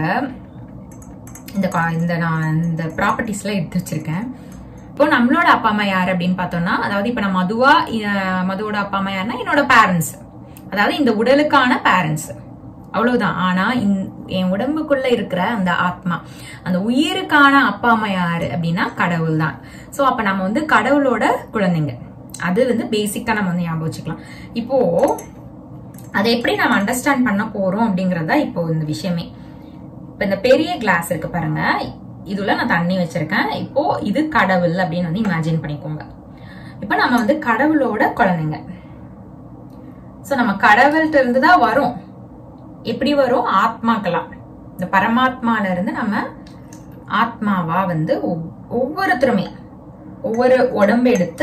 நான் இந்த ப்ராப்பர்ட்டிஸ் எல்லாம் எடுத்து வச்சிருக்கேன். இப்போ நம்மளோட அப்பா அம்மா யாரு அப்படின்னு பார்த்தோம்னா, அதாவது இப்ப நான் மதுவோட அப்பா அம்மா யாருன்னா என்னோட பேரண்ட்ஸ், அதாவது இந்த உடலுக்கான பேரண்ட்ஸ், அவ்வளவுதான். ஆனா என் உடம்புக்குள்ள இருக்கிற அந்த ஆத்மா, அந்த உயிருக்கான அப்பா அம்மா யாரு அப்படின்னா கடவுள் தான். சோ அப்ப நம்ம வந்து கடவுளோட குழந்தைங்க. அது வந்து பேசிக்கா நம்ம வந்து ஞாபகம் வச்சுக்கலாம். இப்போ அதை எப்படி நம்ம அண்டர்ஸ்டாண்ட் பண்ண போறோம் அப்படிங்கறதா இப்போ இந்த விஷயமே. இப்ப இந்த பெரிய கிளாஸ் இருக்கு பாருங்க, இதுல நான் தண்ணி வச்சிருக்கேன். இப்போ இது கடவுள் அப்படின்னு வந்து இமேஜின் பண்ணிக்கோங்க. இப்ப நம்ம வந்து கடவுளோட குழந்தைங்க. சோ நம்ம கடவுள்கிட்ட இருந்துதான் வரும். எப்படி வரும்? ஆத்மாக்களா. இந்த பரமாத்மால இருந்து நம்ம ஆத்மாவா வந்து ஒவ்வொருத்தருமே ஒவ்வொரு உடம்பு எடுத்து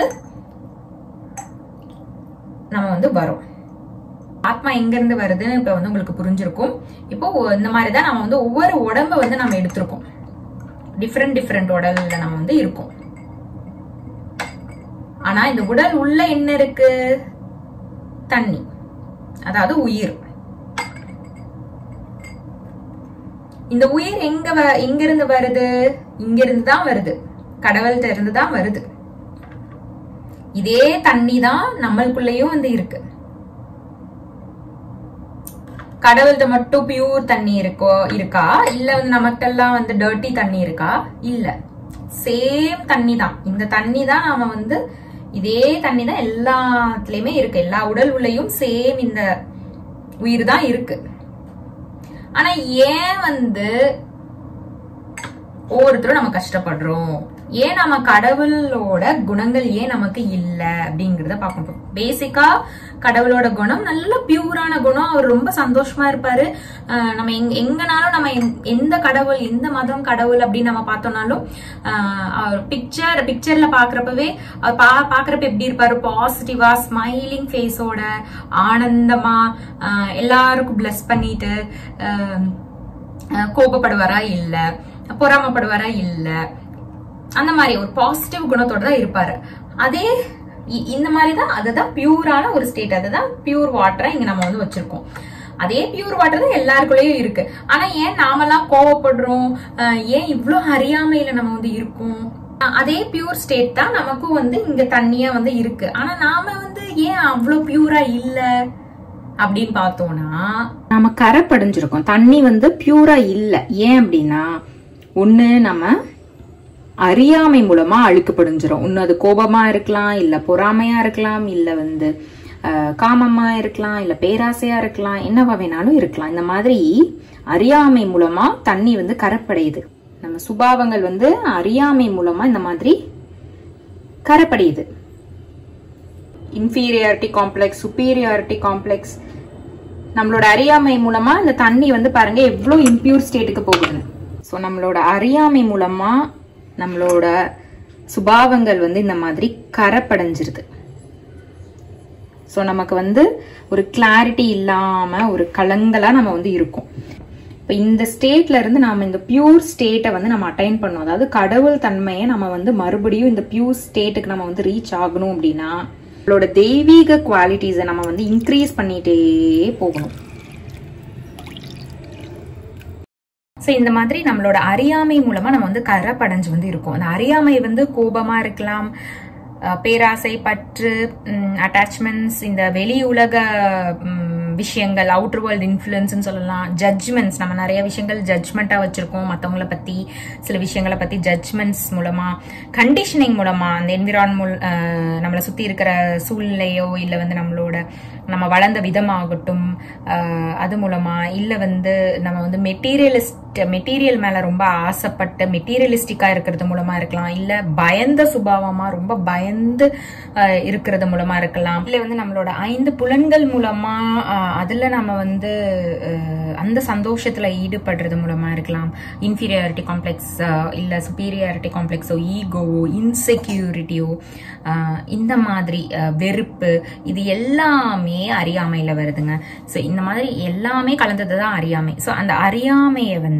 நம்ம வந்து வரும். ஆத்மா எங்க இருந்து வருதுன்னு இப்ப வந்து உங்களுக்கு புரிஞ்சிருக்கும். இப்போ இந்த மாதிரிதான் நம்ம வந்து ஒவ்வொரு உடம்ப வந்து நம்ம எடுத்திருக்கோம். டிஃப்ரெண்ட் உடல்ல நம்ம வந்து இருக்கோம். ஆனா இந்த உடல் உள்ள என்ன இருக்கு? தண்ணி, அதாவது உயிர். இந்த உயிர் எங்க இருந்து வருது? இங்க இருந்து தான் வருது, கடவுள்கிட்ட இருந்து தான் வருது. இதே தண்ணி தான் நம்மளுக்குள்ளேயும் வந்து இருக்கு. கடவுள்கிட்ட மட்டும் பியூர் தண்ணி இருக்கா? இல்ல வந்து நமக்கெல்லாம் வந்து டர்ட்டி தண்ணி இருக்கா? இல்ல, சேம் தண்ணி தான். இந்த தண்ணி தான் நாம வந்து இதே தண்ணி தான் எல்லாத்துலயுமே இருக்கு. எல்லா உடல் உள்ளேயும் சேம் இந்த உயிர் தான் இருக்கு. ஆனா ஏன் வந்து ஒவ்வொருத்தரும் நம்ம கஷ்டப்படுறோம்? ஏன் நம்ம கடவுளோட குணங்கள் ஏன் நமக்கு இல்ல அப்படிங்கறத பார்க்கணும். பேசிக்கா கடவுளோட குணம் நல்ல பியூரான குணம். அவர் ரொம்ப சந்தோஷமா இருப்பாரு. நம்ம எங்கனாலும் நம்ம எந்த கடவுள், எந்த மதம் கடவுள் அப்படின்னு நம்ம பார்த்தோம்னாலும் பிக்சர்ல பாக்குறப்பவே அவர் பாக்குறப்ப எப்படி இருப்பாரு? பாசிட்டிவா, ஸ்மைலிங் ஃபேஸோட, ஆனந்தமா, எல்லாருக்கும் பிளஸ் பண்ணிட்டு, கோபப்படுவாரா இல்ல, பொறாமப்படுவாரா இல்ல, அந்த மாதிரி ஒரு பாசிட்டிவ் குணத்தோட தான் இருப்பாரு. அதே இந்த மாதிரிதான், அதுதான் பியூரான ஒரு ஸ்டேட். அதுதான் பியூர் வாட்டரா இங்க நம்ம வந்து வச்சிருக்கோம். அதே பியூர் வாட்டர் தான் எல்லாருக்குள்ளேயும் இருக்கு. ஆனா ஏன் நாமெல்லாம் கோவப்படுறோம்? ஏன் இவ்வளவு அறியாமையில நம்ம வந்து இருக்கோம்? அதே பியூர் ஸ்டேட் தான் நமக்கும் வந்து இங்க தண்ணியா வந்து இருக்கு. ஆனா நாம வந்து ஏன் அவ்வளவு பியூரா இல்ல அப்படின்னு பார்த்தோம்னா, நாம கரை படிஞ்சிருக்கோம். தண்ணி வந்து பியூரா இல்ல. ஏன் அப்படின்னா, ஒண்ணு நம்ம அறியாமை மூலமா அழுக்கு படிஞ்சிரும். ஒண்ணு அது கோபமா இருக்கலாம், இல்ல பொறாமையா இருக்கலாம், இல்ல வந்து காமமா இருக்கலாம், இல்ல பேராசையா இருக்கலாம், என்னவா வேணாலும் இருக்கலாம். இந்த மாதிரி அறியாமை மூலமா தண்ணி வந்து கரைப்படையுது. நம்ம சுபாவங்கள் வந்து அறியாமை மூலமா இந்த மாதிரி கரைப்படையுது. இன்ஃபீரியாரிட்டி காம்ப்ளெக்ஸ், சுப்பீரியாரிட்டி காம்ப்ளெக்ஸ், நம்மளோட அறியாமை மூலமா இந்த தண்ணி வந்து பாருங்க எவ்வளவு இம்பியூர் ஸ்டேட்டுக்கு போகுதுன்னு. ஸோ நம்மளோட அறியாமை மூலமா நம்மளோட சுபாவங்கள் வந்து இந்த மாதிரி கரைப்படைஞ்சிருது. ஸோ நமக்கு வந்து ஒரு கிளாரிட்டி இல்லாம ஒரு கலங்கலா நம்ம வந்து இருக்கோம். இப்போ இந்த ஸ்டேட்ல இருந்து நாம இந்த பியூர் ஸ்டேட்டை வந்து நம்ம அட்டைன் பண்ணோம். அதாவது கடவுள் தன்மையை நம்ம வந்து மறுபடியும் இந்த பியூர் ஸ்டேட்டுக்கு நம்ம வந்து ரீச் ஆகணும் அப்படின்னா நம்மளோட தெய்வீக குவாலிட்டிஸை நம்ம வந்து இன்க்ரீஸ் பண்ணிட்டே போகணும். ஸோ இந்த மாதிரி நம்மளோட அறியாமை மூலமா நம்ம வந்து கரைப்படைஞ்சு வந்து இருக்கோம். அந்த அறியாமை வந்து கோபமா இருக்கலாம், பேராசை, பற்று, அட்டாச்மெண்ட்ஸ், இந்த வெளி உலக விஷயங்கள், அவுட்டர் வேர்ல்டு இன்ஃப்ளூயன்ஸ் சொல்லலாம், ஜட்ஜ்மெண்ட்ஸ், நம்ம நிறைய விஷயங்கள் ஜட்ஜ்மெண்டா வச்சிருக்கோம் மற்றவங்களை பத்தி, சில விஷயங்களை பத்தி ஜட்ஜ்மெண்ட்ஸ் மூலமா, கண்டிஷனிங் மூலமா, அந்த என்விரான்மெண்ட் நம்மளை சுத்தி இருக்கிற சூழ்நிலையோ இல்ல வந்து நம்ம வளர்ந்த விதமாகட்டும், அது மூலமா, இல்ல வந்து நம்ம வந்து மெட்டீரியல் மேல ரொம்ப ஆசைப்பட்டு மெட்டீரியலிஸ்டிக்கா இருக்கிறது மூலமா இருக்கலாம், இல்ல பயந்த சுபாவமா ரொம்ப பயந்து இருக்கிறது மூலமா இருக்கலாம், இல்ல வந்து நம்மளோட 5 புலன்கள் மூலமா அதுல நம்ம வந்து அந்த சந்தோஷத்துல ஈடுபடுறது மூலமா இருக்கலாம். இன்ஃபீரியாரிட்டி காம்ப்ளெக்ஸ் இல்ல சுப்பீரியாரிட்டி காம்ப்ளெக்ஸோ, ஈகோவோ, இன்செக்யூரிட்டியோ, இந்த மாதிரி வெறுப்பு, இது எல்லாமே அறியாமையில வருதுங்க. சோ இந்த மாதிரி எல்லாமே கலந்ததுதான் அறியாமை. சோ அந்த அறியாமைய வந்து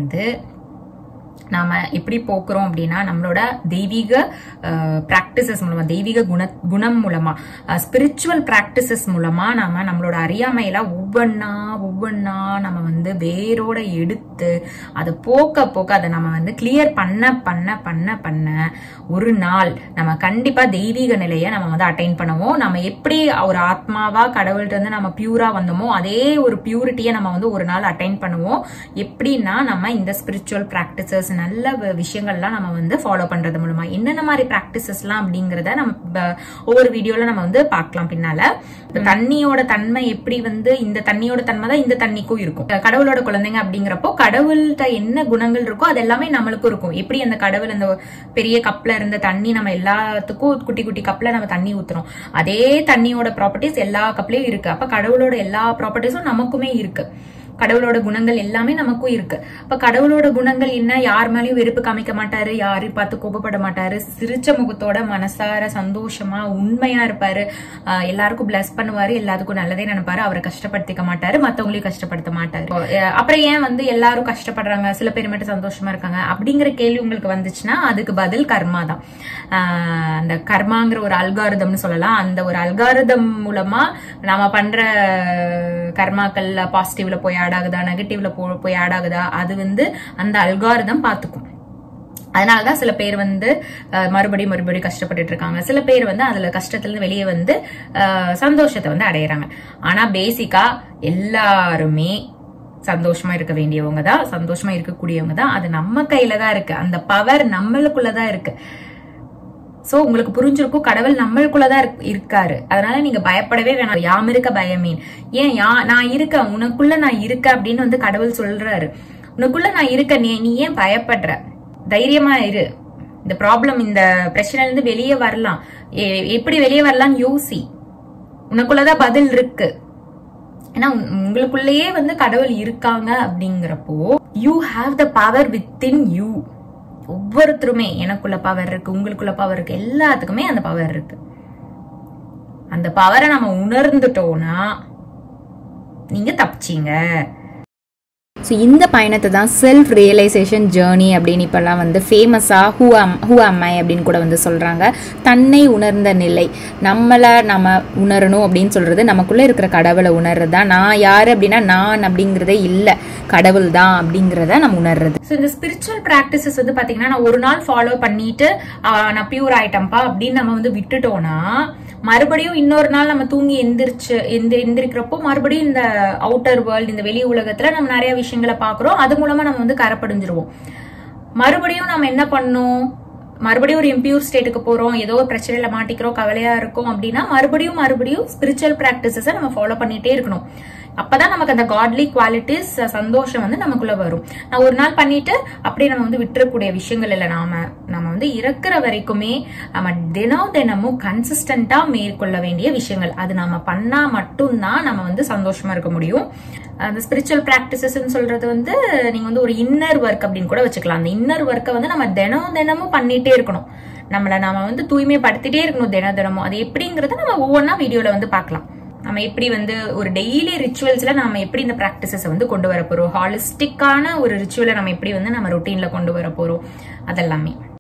நாம எப்படி போக்குறோம் அப்படின்னா, நம்மளோட தெய்வீக பிராக்டிசஸ் மூலமா, தெய்வீக குணம் மூலமா, ஸ்பிரிச்சுவல் பிராக்டிசஸ் மூலமா நாம நம்மளோட அறியாமையில ஒவ்வொன்னா நம்ம வந்து வேரோட எடுத்து அதை போக்க அதை நம்ம வந்து கிளியர் பண்ண ஒரு நாள் நம்ம கண்டிப்பா தெய்வீக நிலையை நம்ம வந்து அட்டைன் பண்ணுவோம். நம்ம எப்படி ஒரு ஆத்மாவா கடவுள்கிட்ட இருந்து நம்ம பியூரா வந்தோமோ அதே ஒரு பியூரிட்டியை நம்ம வந்து ஒரு நாள் அட்டைன் பண்ணுவோம். எப்படின்னா, நம்ம இந்த ஸ்பிரிச்சுவல் பிராக்டிசஸ், நல்ல விஷயங்கள்லாம் நம்ம வந்து ஃபாலோ பண்றது மூலமா என்னென்ன மாதிரி பிராக்டிசஸ்லாம் அப்படிங்கறத நம்ம ஒவ்வொரு வீடியோல நம்ம வந்து பார்க்கலாம் பின்னால. தண்ணியோட தன்மை எப்படி வந்து இந்த தண்ணியோட தன்மை தான் இந்த தண்ணிக்கும் இருக்கும். கடவுளோட குழந்தைங்க அப்படிங்கிறப்போ கடவுள்கிட்ட என்ன குணங்கள் இருக்கோ அது எல்லாமே நம்மளுக்கும் இருக்கும். எப்படி அந்த கடவுள் அந்த பெரிய கப்ல இருந்த தண்ணி நம்ம எல்லாத்துக்கும் குட்டி குட்டி கப்ல நம்ம தண்ணி ஊத்துறோம், அதே தண்ணியோட ப்ராப்பர்ட்டிஸ் எல்லா கப்லயும் இருக்கு. அப்ப கடவுளோட எல்லா ப்ராப்பர்ட்டிஸும் நமக்குமே இருக்கு. கடவுளோட குணங்கள் எல்லாமே நமக்கும் இருக்கு. அப்ப கடவுளோட குணங்கள் என்ன? யார் மேலயும் வெறுப்பு காமிக்க மாட்டாரு, யாரையும் பார்த்து கோபப்பட மாட்டாரு, சிரிச்ச முகத்தோட மனசார சந்தோஷமா உண்மையா இருப்பாரு, எல்லாருக்கும் பிளஸ் பண்ணுவாரு, எல்லாத்துக்கும் நல்லதே நினைப்பாரு, அவரை கஷ்டப்படுத்திக்க மாட்டாரு, மத்தவங்களையும் கஷ்டப்படுத்த மாட்டாரு. அப்புறம் ஏன் வந்து எல்லாரும் கஷ்டப்படுறாங்க, சில பேர் மட்டும் சந்தோஷமா இருக்காங்க அப்படிங்கிற கேள்வி உங்களுக்கு வந்துச்சுன்னா அதுக்கு பதில் கர்மா தான். அந்த கர்மாங்கிற ஒரு அல்காரிதம்னு சொல்லலாம். அந்த ஒரு அல்காரிதம் மூலமா நாம பண்ற கர்மாக்கள்ல பாசிட்டிவ்ல போய் ஆட் ஆகுதா, நெகட்டிவ்ல போய் ஆட் ஆகுதா, அது வந்து அந்த அல்காரிதம் பாத்துக்கும். அதனாலதான் சில பேர் வந்து மறுபடியும் கஷ்டப்பட்டுட்டு இருக்காங்க. சில பேர் வந்து அதுல கஷ்டத்துல இருந்து வெளியே வந்து சந்தோஷத்தை வந்து அடையிறாங்க. ஆனா பேசிக்கா எல்லாருமே சந்தோஷமா இருக்க வேண்டியவங்க தான், சந்தோஷமா இருக்கக்கூடியவங்க தான். அது நம்ம கையில தான் இருக்கு. அந்த பவர் நம்மளுக்குள்ளதான் இருக்கு. சோ உங்களுக்கு புரிஞ்சிருக்கும், கடவுள் நம்மளுக்குள்ளதான் இருக்காரு. அதனால நீங்க பயப்படவே வேணாம். யாம் இருக்க பயமேன். ஏன் நான் இருக்கேன், உனக்குள்ள நான் இருக்க அப்படின்னு வந்து கடவுள் சொல்றாரு. உனக்குள்ள நான் இருக்க, நீ ஏன் பயப்படுற? தைரியமா இரு. இந்த ப்ராப்ளம், இந்த பிரச்சனைல இருந்து வெளியே வரலாம். எப்படி வெளியே வரலாம்னு யோசி. உனக்குள்ளதான் பதில் இருக்கு. ஏன்னா உங்களுக்குள்ளேயே வந்து கடவுள் இருக்காங்க அப்படிங்கிறப்போ you have the power within you. ஒவ்வொருத்தருமே எனக்குள்ள பவர் இருக்கு, உங்களுக்குள்ள பவர் இருக்கு, எல்லாத்துக்குமே அந்த பவர் இருக்கு. அந்த பவரை நம்ம உணர்ந்துட்டோம்னா நீங்க தப்பிச்சீங்க. ஸோ இந்த பயணத்தை தான் செல்ஃப் ரியலைசேஷன் ஜேர்னி அப்படின்னு இப்போல்லாம் வந்து ஃபேமஸாக ஹூ அம் ஐ அப்படின்னு கூட வந்து சொல்கிறாங்க. தன்னை உணர்ந்த நிலை, நம்மளை நம்ம உணரணும் அப்படின்னு சொல்கிறது, நமக்குள்ளே இருக்கிற கடவுளை உணர்றது தான். நான் யார் அப்படின்னா நான் அப்படிங்கிறதே இல்லை, கடவுள் தான் அப்படிங்கிறத நம்ம உணர்றது. ஸோ இந்த ஸ்பிரிச்சுவல் ப்ராக்டிசஸ் வந்து பார்த்தீங்கன்னா நான் ஒரு நாள் ஃபாலோ பண்ணிட்டு நான் பியூர் ஆயிட்டம்பா அப்படின்னு நம்ம வந்து விட்டுட்டோம்னா, மறுபடியும் இன்னொரு நாள் நம்ம தூங்கி எந்திரிக்கிறப்போ மறுபடியும் இந்த அவுட்டர் வேர்ல்டு, இந்த வெளி உலகத்துல நம்ம நிறைய விஷயங்களை பாக்குறோம். அது மூலமா நம்ம வந்து கரைப்படைஞ்சிருவோம். மறுபடியும் நம்ம என்ன பண்ணோம், மறுபடியும் ஒரு இம்பியூர் ஸ்டேட்டுக்கு போறோம், ஏதோ ஒரு பிரச்சனையில மாட்டிக்கிறோம், கவலையா இருக்கும் அப்படின்னா மறுபடியும் ஸ்பிரிச்சுவல் பிராக்டிசஸை நம்ம ஃபாலோ பண்ணிட்டே இருக்கணும். அப்பதான் நமக்கு அந்த காட்லி குவாலிட்டிஸ், சந்தோஷம் வந்து நமக்குள்ள வரும். நான் ஒரு நாள் பண்ணிட்டு அப்படியே நம்ம வந்து விட்டுறக்கூடிய விஷயங்கள் இல்லை. நம்ம வந்து இறக்குற வரைக்குமே நம்ம தினமும் கன்சிஸ்டன்டா மேற்கொள்ள வேண்டிய விஷயங்கள். அது நம்ம பண்ணா மட்டும்தான் நம்ம வந்து சந்தோஷமா இருக்க முடியும். அந்த ஸ்பிரிச்சுவல் பிராக்டிசஸ் சொல்றது வந்து நீங்க வந்து ஒரு இன்னர் ஒர்க் அப்படின்னு கூட வச்சுக்கலாம். அந்த இன்னர் ஒர்க்கை வந்து நம்ம தினமும் பண்ணிட்டே இருக்கணும். நாம வந்து தூய்மைப்படுத்திட்டே இருக்கணும் தினமும். அது எப்படிங்கறத நம்ம ஒவ்வொன்றா வீடியோல வந்து பார்க்கலாம். நம்ம எப்படி வந்து ஒரு டெய்லி ரிச்சுவல்ஸ்ல நம்ம எப்படி இந்த பிராக்டிசஸ் வந்து கொண்டு வர போறோம், ஹாலிஸ்டிக்கான ஒரு ரிச்சுவலை நம்ம எப்படி வந்து நம்ம ரொட்டீன்ல கொண்டு வர போறோம், அதெல்லாமே.